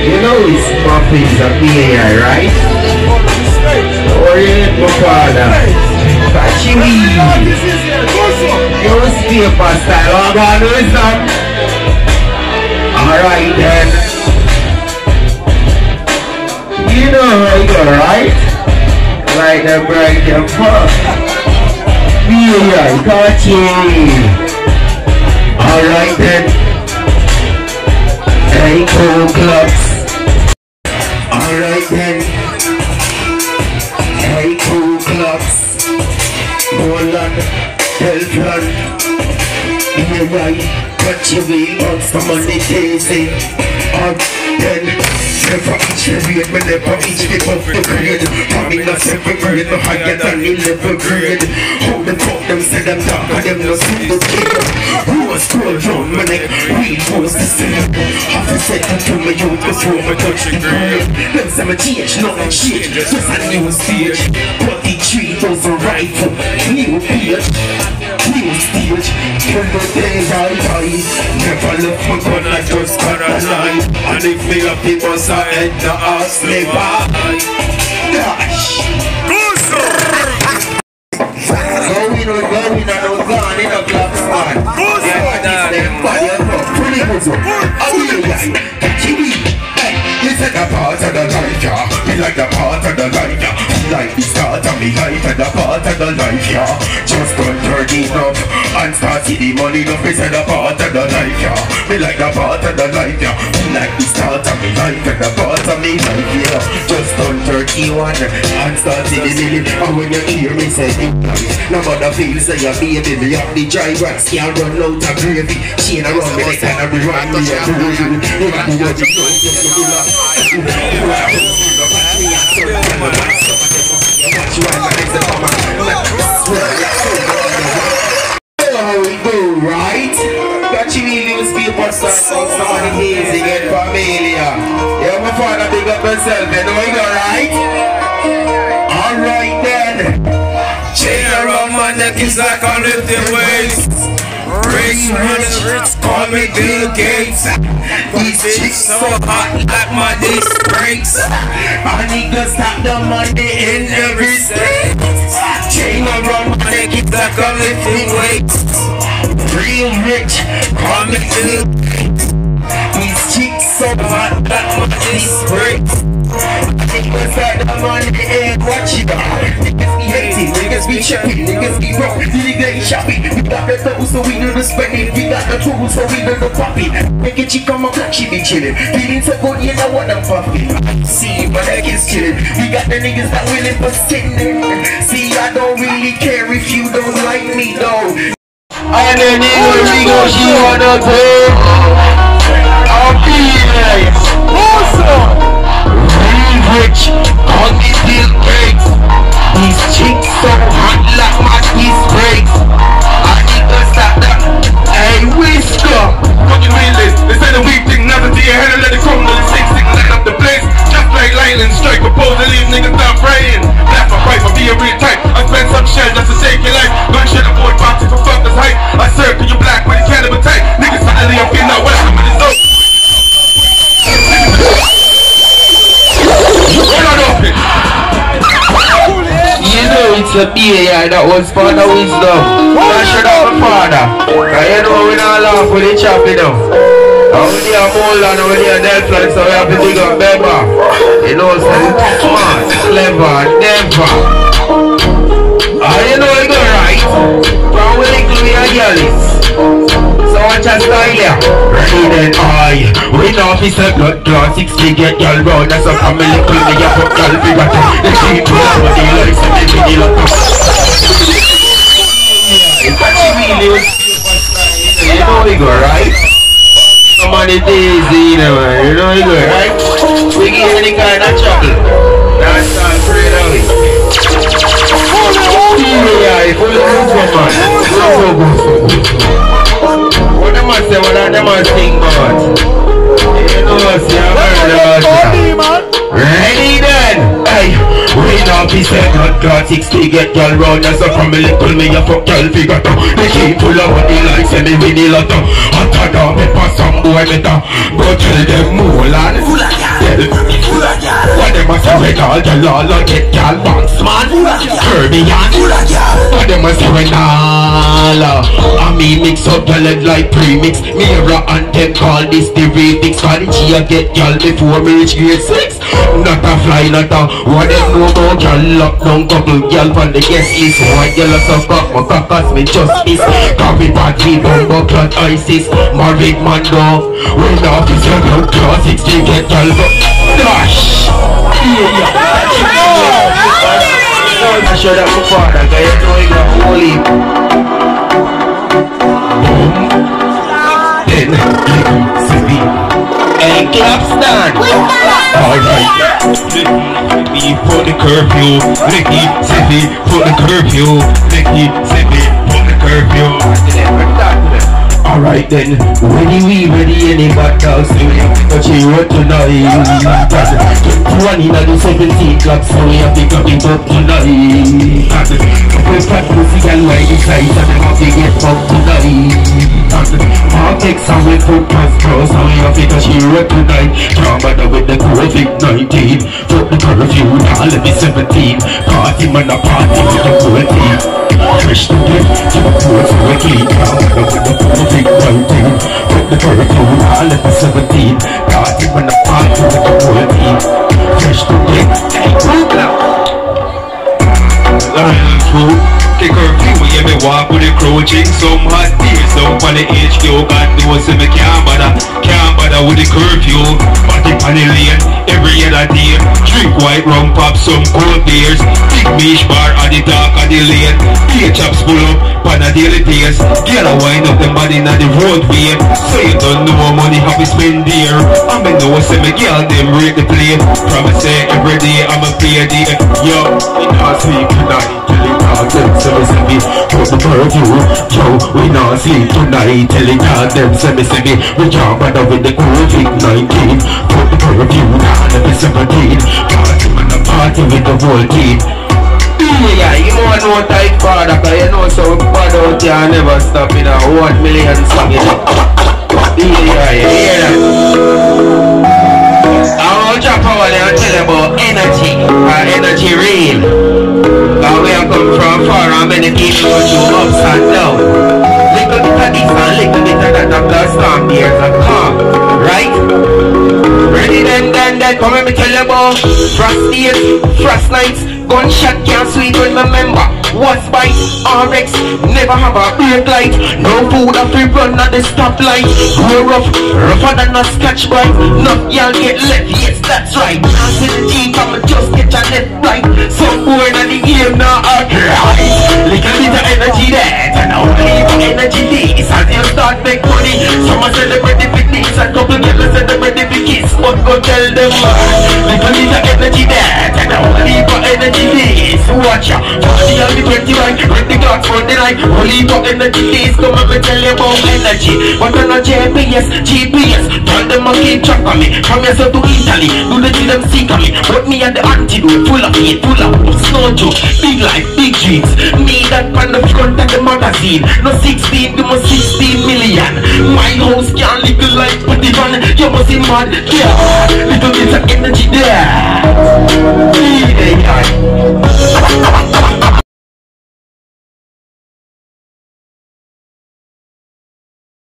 You know it's muffins of PAI, right? Orient my father. Catchy weed. You stay for style. I'm gonna do some. Alright then. You know how you go, right? Like the bright and fuck. PAI, catchy. Alright then. Hey, cool clubs. Alright then. Hey, cool clubs. Moreland, Delphan. PAI, got your wheel on some money daisy. Then. Never each me never each me above the grade. Coming a 7th grade, no higher than 11th grade. How the fuck them say them dark and them no see the kid. Who was scroll round my neck, we was the same. Half a second to my youth before I touch the grave. Them say my change, nothing shit, just a new stage. 43,000 rifle, new page. New stage, till the day I die. Never left my gun, I just got a line. And if me up the bus I enter a slave. Gosh. Going on, gone in a black man. Yeah, them body up, pretty good. This is the part of the life, yeah. We like the part of the life, yeah. Like the start of me life and the part of the life, yeah. Just don't turn it up and start see the money up. This is the part of the life, yeah. We like the part of the life, yeah. We like the start of me life and the part of me life, yeah. Just don't turn it and start see the million. And when you hear me say it, no matter feel say your baby, me up the dry rocks, can't run out of gravy. She ain't around me like that, we run me up the road. How we do, right? Got you in newspaper somebody amazing and familiar. Yeah, my father big up himself, you know you go, right? Alright then. Chain around my neck is like a lifted waist. Rich money, call me Bill Gates. These chicks so hot like my disc breaks. I need to stop the money in every state. Chain around my neck, it's like a lifting weight. Real rich, call me Bill Gates. These chicks so hot like my disc breaks. Niggas got the money and what you got. Niggas be hating, niggas be checking, niggas be broke, niggas ain't shopping. We got the dough so we know the spending. We got the tools so we know the popping. Make a chick on my block, she be chilling. Feeling so good, you know what I'm popping. See, my neck is chilling. We got the niggas that willing for sitting. See, I don't really care if you don't like me though. And then we go, she wanna go. I'll be nice. Awesome. Rich on the bill breaks. These chicks so hot like my teeth breaks. I need to stop that. Hey, whisker. What you mean this? They say the weak thing, nothing to your head and let it crumble. The six light up the place. Just like lightning strike, propose to leave niggas down praying. Black or white, but be a real type. I spend some shells just to save your life. Gun shit avoid boxing for fuckers height. I circle you black with a cannibal tight. Niggas finally up in that west with his own. You know it's a PAI that was for the wisdom. I should have a father. And you know we don't laugh with the chop, you know. And when you have moreland and when you have Delphan, so we have to dig up Beba. You know, so it's smart, clever, never. And you know you go right. From we little we are girlies. So watch a style here. Ready then I. We know if it's a blood clot 60 get y'all round. That's a family clean me up up y'all figure. The people have what they like so they really look up. It's actually really you know we go right. Come on it easy you know man. You know we go right. We give any kind of trouble. That's all straight away. Yeah, full of man. What them man say, what them man sing about? You know, see, I'm very ready then! Hey, we now be said not got 60 get y'all round. That's a family pull me a fuck y'all figure out. They keep full of money like send me with the lotto. Hotter down, pepper some boy better. Go tell them moreland. Get all girl, all I get girl bounce man. Caribbean, but them a say when all I me mix up girl like premix. Mira and them call this the remix. Call it I get girl before me reach grade 6. Not a fly, not a what them know about girl. Lock down couple girl on the guest list. White girl a suck up my caucus me just miss. Copy bad me bumbo clot ISIS. Married man though. When off is your blood class 16 get girl but dash. I show that my father, cause you know he got holy. Boom. Then, City. Hey, clap stand. Alright. Licky, put the curfew. Licky, City, put the curfew. Licky, City, put the curfew. Alright then, ready any bad dogs to me, but you wrote tonight. 20 in the 17 clubs, so we have to pick up tonight. First cut pussy and white inside, so they have to get fucked tonight. I'll take some with foot past cross, so we have to touch you wrote tonight. Can't bother with the COVID-19. Fuck the curfew, now let me 17. Party man a party with the cool team. Fresh to get to the court for a clean. Can't bother with the COVID-19. Fuck the curfew, now let me 17. Party man a party with the cool team. Fresh to get, hey, move now. The curfew, yeah, me walk with the crouching. Some hot tears down on the HQ. God knows me can't bother with the curfew. Party on the lane, every other day. Drink white rum, pop some cold beers. Big mish bar at the dark of the lane. Beer chops pull up on a daily pace. Get a wind up them body in the roadway. So you don't know how money have to spend there. I me know say me girl them rate the play. Promise say every day I'm a play a day. Yo, we can't sleep tonight. Tell me, put the curfew. Yo, we not sleep tonight. Telling God them, say me, we can't bother with the COVID-19. Put the curfew down at the 17. Party man a party with the whole team. Yeah, you know tight father, cause you know so bad out here never stop in a 1 million song. Yeah, you hear that? I won't drop power there and tell you about energy. Energy real. Where I come from far and many people go through ups and down. Little bit of this and little bit of that after storm years have come. Right? Ready then, come let me tell you about frost days, frost nights. Gunshot can't sweep when remember. What's bite, RX, never have a brake light. No food after run at the stoplight. Grow rougher than a scotch bite. Not y'all get left, yes that's right. I see the G come and just get your left right. Some boy in the game now are right. Little bit of energy there, and now leave energy this. And you start make money. Some are celebrate the picnics and couple girls celebrate the kiss. But go tell them little bit of energy there, and now leave energy this. Watch out, 40 21, break the clock for the night. Only for energy days, come and me tell you about energy. But on a GPS, tell them I keep track of me. From yourself to Italy, do the thing them seek of me. But me and the antidote, full of hate, full of snow joke. Big life, big dreams. Me that pan the front of the magazine. No 16, you must 16 million. My house can't live the life, but the van, you must be mad. Yeah, little bit